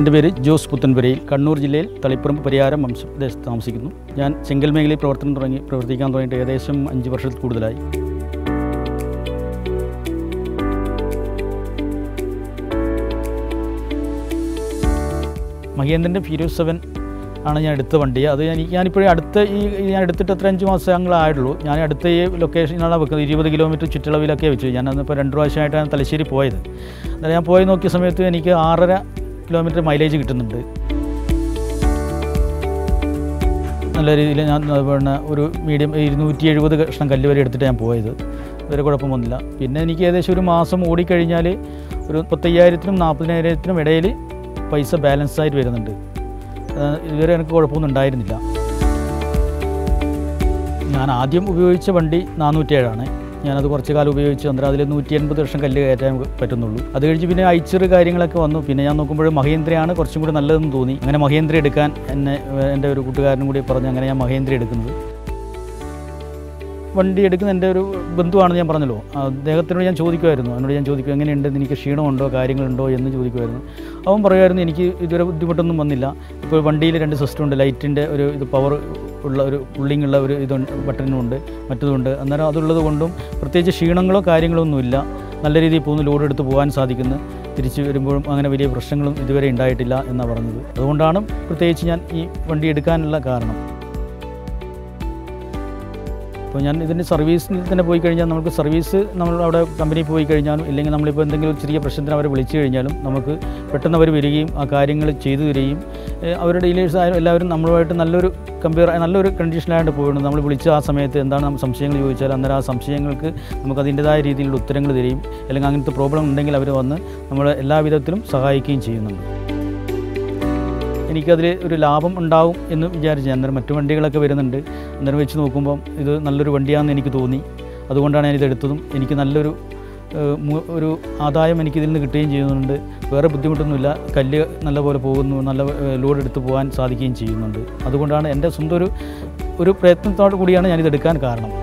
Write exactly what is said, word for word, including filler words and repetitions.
എൻ്റെ പേര് ജോസ് പുത്തൻപുരയിൽ, കണ്ണൂർ ജില്ലയിൽ തളിപ്പറമ്പ് പരിയാരം വംശദേശത്ത് താമസിക്കുന്നു. ഞാൻ ചെങ്കൽ മേഖലയിൽ പ്രവർത്തനം തുടങ്ങി പ്രവർത്തിക്കാൻ തുടങ്ങിയിട്ട് ഏകദേശം അഞ്ച് വർഷത്തിൽ കൂടുതലായി. മഹീന്ദ്രൻ്റെ ഫീരോസ് സെവൻ ആണ് ഞാൻ എടുത്ത വണ്ടി. അത് ഞാൻ ഞാനിപ്പോഴും അടുത്ത ഈ ഞാൻ എടുത്തിട്ട് എത്ര അഞ്ച് മാസങ്ങളായിട്ടുള്ളൂ. ഞാൻ അടുത്ത ഈ ലൊക്കേഷനാണ് വെക്കുന്നത്. ഇരുപത് കിലോമീറ്റർ ചുറ്റളവിലൊക്കെ വെച്ചു. ഞാൻ അന്നിപ്പോൾ രണ്ട് പ്രാവശ്യമായിട്ടാണ് തലശ്ശേരി പോയത്. അന്നേരം ഞാൻ പോയി നോക്കിയ സമയത്ത് എനിക്ക് ആറര കിലോമീറ്റർ മൈലേജ് കിട്ടുന്നുണ്ട്. നല്ല രീതിയിൽ ഞാൻ പിന്നെ ഒരു മീഡിയം ഇരുന്നൂറ്റി എഴുപത് കഷ്ണം കല്ല് വരെ എടുത്തിട്ട് ഞാൻ പോയത്. ഇതുവരെ കുഴപ്പം വന്നില്ല. പിന്നെ എനിക്ക് ഏകദേശം ഒരു മാസം ഓടിക്കഴിഞ്ഞാൽ ഒരു മുപ്പത്തയ്യായിരത്തിനും നാൽപ്പതിനായിരത്തിനും ഇടയിൽ പൈസ ബാലൻസ് ആയിട്ട് വരുന്നുണ്ട്. ഇതുവരെ എനിക്ക് കുഴപ്പമൊന്നും ഉണ്ടായിരുന്നില്ല. ഞാൻ ആദ്യം ഉപയോഗിച്ച വണ്ടി നാനൂറ്റേഴാണ്. ഞാനത് കുറച്ച് കാലം ഉപയോഗിച്ച് അന്നേരം അതിൽ നൂറ്റി എൺപത് ലക്ഷം കല്ല് കയറ്റാൻ പറ്റുന്നുള്ളൂ. അത് കഴിഞ്ഞ് പിന്നെ ഐച്ചറ് കാര്യങ്ങളൊക്കെ വന്നു. പിന്നെ ഞാൻ നോക്കുമ്പോൾ മഹീന്ദ്രയാണ് കുറച്ചും കൂടി നല്ലതെന്ന് തോന്നി. അങ്ങനെ മഹീന്ദ്ര എടുക്കാൻ എന്നെ എൻ്റെ ഒരു കൂട്ടുകാരനും കൂടി പറഞ്ഞ് അങ്ങനെ ഞാൻ മഹീന്ദ്ര എടുക്കുന്നത്. വണ്ടി എടുക്കുന്ന എൻ്റെ ഒരു ബന്ധുവാണെന്ന് ഞാൻ പറഞ്ഞല്ലോ. അദ്ദേഹത്തിനോട് ഞാൻ ചോദിക്കുമായിരുന്നു. അവനോട് ഞാൻ ചോദിക്കും എങ്ങനെയുണ്ട്, എനിക്ക് ക്ഷീണമുണ്ടോ കാര്യങ്ങളുണ്ടോ എന്ന് ചോദിക്കുമായിരുന്നു. അവൻ പറയുമായിരുന്നു എനിക്ക് ഇതുവരെ ബുദ്ധിമുട്ടൊന്നും വന്നില്ല. ഇപ്പോൾ വണ്ടിയിൽ രണ്ട് സിസ്റ്റം ഉണ്ട്. ലൈറ്റിൻ്റെ ഒരു ഇത് പവർ ഉള്ള ഒരു പുള്ളിങ് ഉള്ള ഒരു ഇതുണ്ട്, ബട്ടനുമുണ്ട്, മറ്റതുണ്ട്. അന്നേരം അതുള്ളത് കൊണ്ടും പ്രത്യേകിച്ച് ക്ഷീണങ്ങളോ കാര്യങ്ങളോ ഒന്നുമില്ല. നല്ല രീതിയിൽ പോകുന്നു, ലോഡ് എടുത്ത് പോകാൻ സാധിക്കുന്നു. തിരിച്ച് വരുമ്പോഴും അങ്ങനെ വലിയ പ്രശ്നങ്ങളും ഇതുവരെ ഉണ്ടായിട്ടില്ല എന്നാണ് പറഞ്ഞത്. അതുകൊണ്ടാണ് പ്രത്യേകിച്ച് ഞാൻ ഈ വണ്ടി എടുക്കാനുള്ള കാരണം. അപ്പോൾ ഞാൻ ഇതിൻ്റെ സർവീസിൽ തന്നെ പോയി കഴിഞ്ഞാൽ നമുക്ക് സർവീസ് നമ്മൾ അവിടെ കമ്പനിയിൽ പോയി കഴിഞ്ഞാലും ഇല്ലെങ്കിൽ നമ്മളിപ്പോൾ എന്തെങ്കിലും ചെറിയ പ്രശ്നത്തിന് അവരെ വിളിച്ചു കഴിഞ്ഞാലും നമുക്ക് പെട്ടെന്ന് അവർ വരികയും ആ കാര്യങ്ങൾ ചെയ്തു തരികയും അവരുടെ ഡീലേഴ്സ് ആയാലും എല്ലാവരും നമ്മളുമായിട്ട് നല്ലൊരു കമ്പയർ നല്ലൊരു കണ്ടീഷനിലായിട്ട് പോയിട്ടുണ്ട്. നമ്മൾ വിളിച്ച ആ സമയത്ത് എന്താണ് നമ്മൾ സംശയങ്ങൾ ചോദിച്ചാൽ അന്നേരം ആ സംശയങ്ങൾക്ക് നമുക്ക് അതിൻ്റെതായ രീതിയിലുള്ള ഉത്തരങ്ങൾ തരികയും അല്ലെങ്കിൽ അങ്ങനത്തെ പ്രോബ്ലം ഉണ്ടെങ്കിൽ അവർ വന്ന് നമ്മളെ എല്ലാവിധത്തിലും സഹായിക്കുകയും ചെയ്യുന്നുണ്ട്. എനിക്കതിൽ ഒരു ലാഭം ഉണ്ടാവും എന്ന് വിചാരിച്ചു. അന്നേരം മറ്റു വണ്ടികളൊക്കെ വരുന്നുണ്ട്. അന്നേരം വെച്ച് നോക്കുമ്പം ഇത് നല്ലൊരു വണ്ടിയാണെന്ന് എനിക്ക് തോന്നി. അതുകൊണ്ടാണ് ഞാനിത് എടുത്തതും. എനിക്ക് നല്ലൊരു ഒരു ആദായം എനിക്കിതിൽ നിന്ന് കിട്ടുകയും ചെയ്യുന്നുണ്ട്. വേറെ ബുദ്ധിമുട്ടൊന്നുമില്ല. കല്ല് നല്ലപോലെ പോകുന്നു, നല്ല ലോഡ് എടുത്ത് പോകാൻ സാധിക്കുകയും ചെയ്യുന്നുണ്ട്. അതുകൊണ്ടാണ് എൻ്റെ സ്വന്തം ഒരു ഒരു പ്രയത്നത്തോടു കൂടിയാണ് ഞാനിത് എടുക്കാൻ കാരണം.